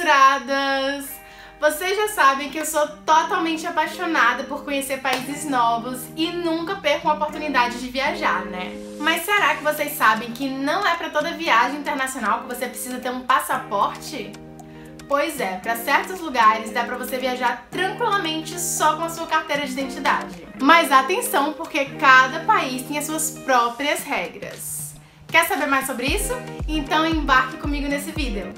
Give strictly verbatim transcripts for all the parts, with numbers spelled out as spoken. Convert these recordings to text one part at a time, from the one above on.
aventuradas! Vocês já sabem que eu sou totalmente apaixonada por conhecer países novos e nunca perco uma oportunidade de viajar, né? Mas será que vocês sabem que não é para toda viagem internacional que você precisa ter um passaporte? Pois é, para certos lugares dá para você viajar tranquilamente só com a sua carteira de identidade. Mas atenção, porque cada país tem as suas próprias regras. Quer saber mais sobre isso? Então embarque comigo nesse vídeo.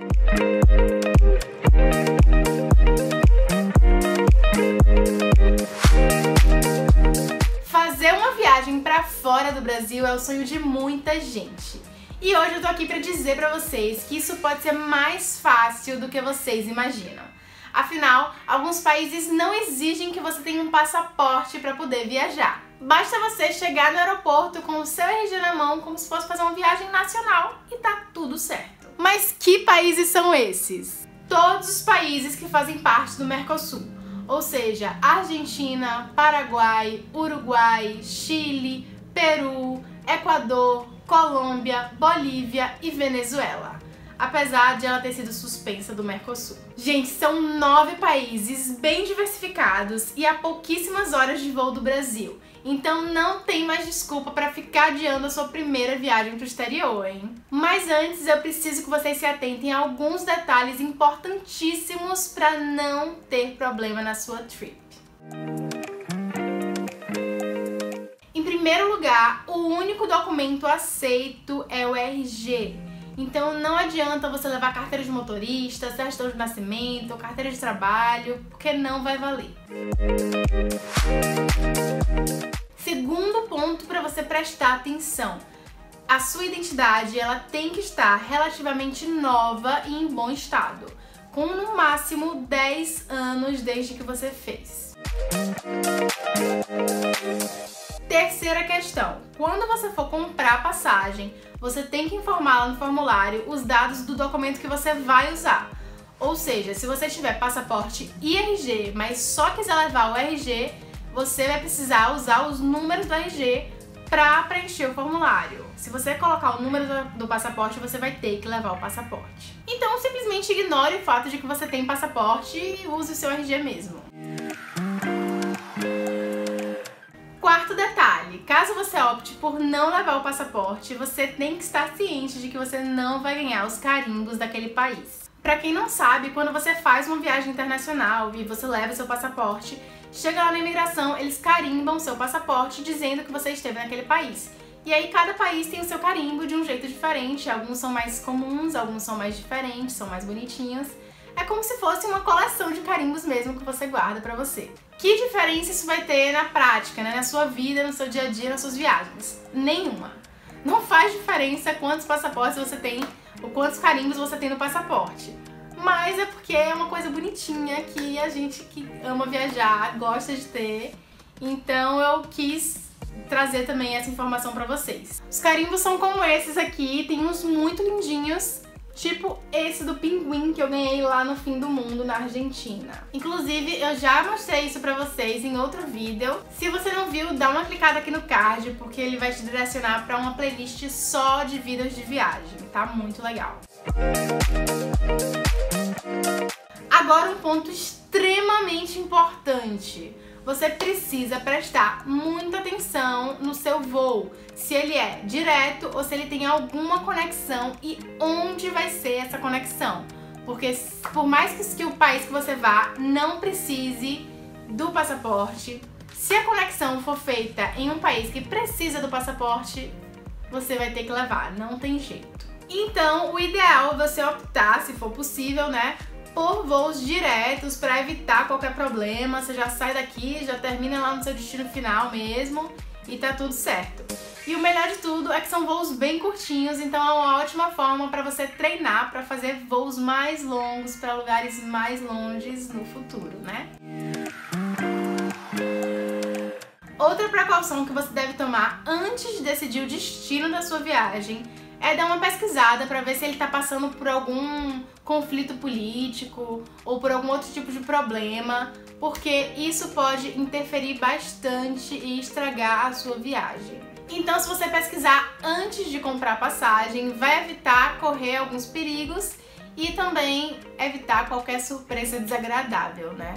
Fazer uma viagem para fora do Brasil é o sonho de muita gente. E hoje eu tô aqui para dizer para vocês que isso pode ser mais fácil do que vocês imaginam. Afinal, alguns países não exigem que você tenha um passaporte para poder viajar. Basta você chegar no aeroporto com o seu R G na mão como se fosse fazer uma viagem nacional e tá tudo certo. Mas que países são esses? Todos os países que fazem parte do Mercosul, ou seja, Argentina, Paraguai, Uruguai, Chile, Peru, Equador, Colômbia, Bolívia e Venezuela, apesar de ela ter sido suspensa do Mercosul. Gente, são nove países bem diversificados e a pouquíssimas horas de voo do Brasil, então não tem mais desculpa para ficar adiando a sua primeira viagem para o exterior, hein? Mas antes eu preciso que vocês se atentem a alguns detalhes importantíssimos para não ter problema na sua trip. Em primeiro lugar, o único documento aceito é o R G. Então não adianta você levar carteira de motorista, certidão de nascimento, carteira de trabalho, porque não vai valer. Segundo ponto para você prestar atenção. A sua identidade ela tem que estar relativamente nova e em bom estado, com no máximo dez anos desde que você fez. Terceira questão, quando você for comprar a passagem, você tem que informar lá no formulário os dados do documento que você vai usar. Ou seja, se você tiver passaporte e R G, mas só quiser levar o R G, você vai precisar usar os números do R G para preencher o formulário. Se você colocar o número do, do passaporte, você vai ter que levar o passaporte. Então simplesmente ignore o fato de que você tem passaporte e use o seu R G mesmo. Quarto detalhe, caso você opte por não levar o passaporte, você tem que estar ciente de que você não vai ganhar os carimbos daquele país. Para quem não sabe, quando você faz uma viagem internacional e você leva o seu passaporte, chega lá na imigração, eles carimbam o seu passaporte dizendo que você esteve naquele país. E aí cada país tem o seu carimbo de um jeito diferente, alguns são mais comuns, alguns são mais diferentes, são mais bonitinhos. É como se fosse uma coleção de carimbos mesmo que você guarda pra você. Que diferença isso vai ter na prática, né? Na sua vida, no seu dia a dia, nas suas viagens? Nenhuma. Não faz diferença quantos passaportes você tem ou quantos carimbos você tem no passaporte. Mas é porque é uma coisa bonitinha que a gente que ama viajar gosta de ter. Então eu quis trazer também essa informação pra vocês. Os carimbos são como esses aqui, tem uns muito lindinhos. Tipo esse do pinguim que eu ganhei lá no fim do mundo, na Argentina. Inclusive, eu já mostrei isso pra vocês em outro vídeo. Se você não viu, dá uma clicada aqui no card, porque ele vai te direcionar pra uma playlist só de vídeos de viagem. Tá muito legal. Agora um ponto extremamente importante. Você precisa prestar muita atenção no seu voo, se ele é direto ou se ele tem alguma conexão e onde vai ser essa conexão. Porque por mais que, que o país que você vá não precise do passaporte, se a conexão for feita em um país que precisa do passaporte, você vai ter que levar, não tem jeito. Então o ideal é você optar, se for possível, né, por voos diretos para evitar qualquer problema. Você já sai daqui, já termina lá no seu destino final mesmo e tá tudo certo. E o melhor de tudo é que são voos bem curtinhos, então é uma ótima forma para você treinar para fazer voos mais longos para lugares mais longes no futuro, né? Outra precaução que você deve tomar antes de decidir o destino da sua viagem é dar uma pesquisada para ver se ele está passando por algum conflito político ou por algum outro tipo de problema, porque isso pode interferir bastante e estragar a sua viagem. Então, se você pesquisar antes de comprar a passagem, vai evitar correr alguns perigos e também evitar qualquer surpresa desagradável, né?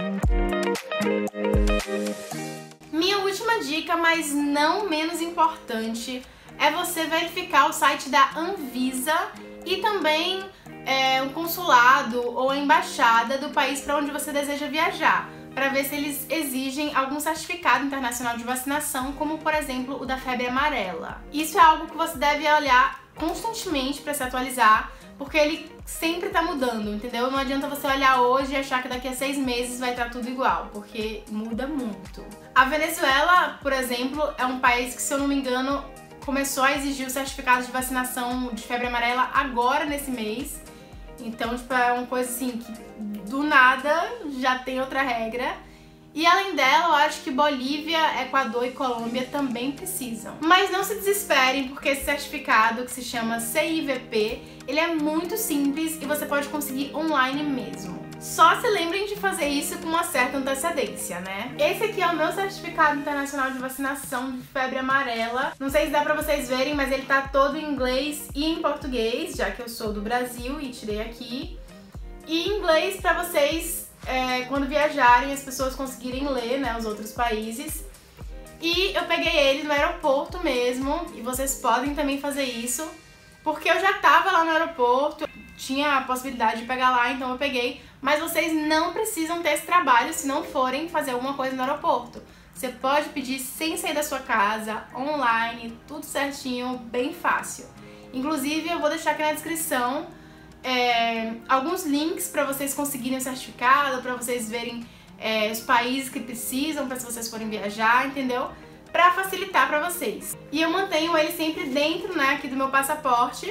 Minha última dica, mas não menos importante, é você verificar o site da Anvisa e também é, o consulado ou a embaixada do país para onde você deseja viajar, para ver se eles exigem algum certificado internacional de vacinação, como por exemplo o da febre amarela. Isso é algo que você deve olhar constantemente para se atualizar, porque ele sempre tá mudando, entendeu? Não adianta você olhar hoje e achar que daqui a seis meses vai estar tudo igual, porque muda muito. A Venezuela, por exemplo, é um país que, se eu não me engano, começou a exigir o certificado de vacinação de febre amarela agora nesse mês. Então, tipo, é uma coisa assim que do nada já tem outra regra. E além dela, eu acho que Bolívia, Equador e Colômbia também precisam. Mas não se desesperem, porque esse certificado, que se chama C I V P, ele é muito simples e você pode conseguir online mesmo. Só se lembrem de fazer isso com uma certa antecedência, né? Esse aqui é o meu certificado internacional de vacinação de febre amarela. Não sei se dá pra vocês verem, mas ele tá todo em inglês e em português, já que eu sou do Brasil e tirei aqui. E em inglês pra vocês... É, quando viajarem, as pessoas conseguirem ler, né, os outros países. E eu peguei ele no aeroporto mesmo, e vocês podem também fazer isso, porque eu já tava lá no aeroporto, tinha a possibilidade de pegar lá, então eu peguei. Mas vocês não precisam ter esse trabalho se não forem fazer alguma coisa no aeroporto. Você pode pedir sem sair da sua casa, online, tudo certinho, bem fácil. Inclusive, eu vou deixar aqui na descrição É, alguns links para vocês conseguirem o certificado, para vocês verem é, os países que precisam para se vocês forem viajar, entendeu? Para facilitar para vocês. E eu mantenho ele sempre dentro, né, aqui do meu passaporte,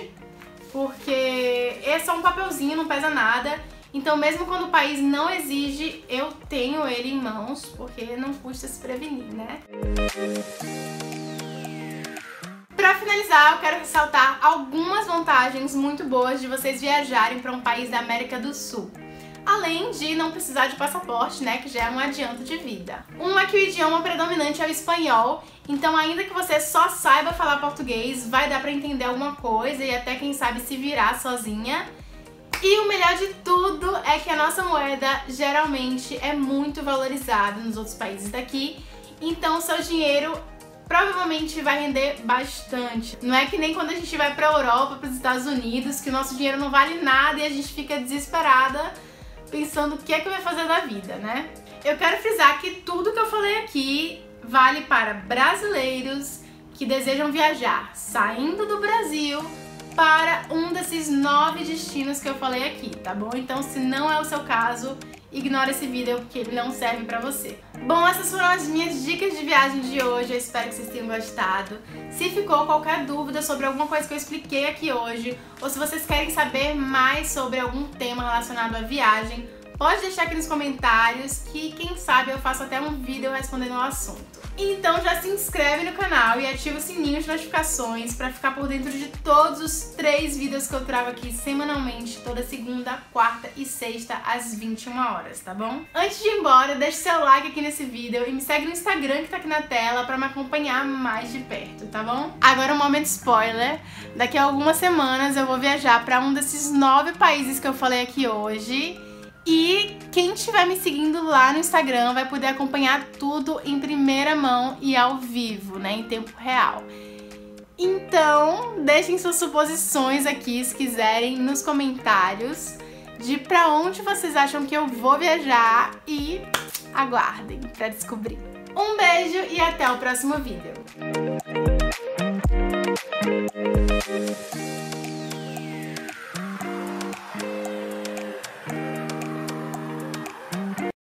porque é só um papelzinho, não pesa nada. Então mesmo quando o país não exige, eu tenho ele em mãos, porque não custa se prevenir, né? Para finalizar, eu quero ressaltar algumas vantagens muito boas de vocês viajarem para um país da América do Sul. Além de não precisar de passaporte, né, que já é um adianto de vida. Um é que o idioma predominante é o espanhol, então ainda que você só saiba falar português, vai dar para entender alguma coisa e até quem sabe se virar sozinha. E o melhor de tudo é que a nossa moeda geralmente é muito valorizada nos outros países daqui, então o seu dinheiro provavelmente vai render bastante. Não é que nem quando a gente vai pra Europa, pros Estados Unidos, que o nosso dinheiro não vale nada e a gente fica desesperada pensando o que é que vai fazer da vida, né? Eu quero frisar que tudo que eu falei aqui vale para brasileiros que desejam viajar saindo do Brasil para um desses nove destinos que eu falei aqui, tá bom? Então, se não é o seu caso, ignora esse vídeo porque ele não serve pra você. Bom, essas foram as minhas dicas de viagem de hoje, eu espero que vocês tenham gostado. Se ficou qualquer dúvida sobre alguma coisa que eu expliquei aqui hoje, ou se vocês querem saber mais sobre algum tema relacionado à viagem, pode deixar aqui nos comentários que, quem sabe, eu faço até um vídeo respondendo ao assunto. Então já se inscreve no canal e ativa o sininho de notificações para ficar por dentro de todos os três vídeos que eu trago aqui semanalmente, toda segunda, quarta e sexta, às vinte e uma horas, tá bom? Antes de ir embora, deixe seu like aqui nesse vídeo e me segue no Instagram que tá aqui na tela para me acompanhar mais de perto, tá bom? Agora um momento spoiler, daqui a algumas semanas eu vou viajar para um desses nove países que eu falei aqui hoje. E quem estiver me seguindo lá no Instagram vai poder acompanhar tudo em primeira mão e ao vivo, né, em tempo real. Então, deixem suas suposições aqui, se quiserem, nos comentários de pra onde vocês acham que eu vou viajar e aguardem pra descobrir. Um beijo e até o próximo vídeo.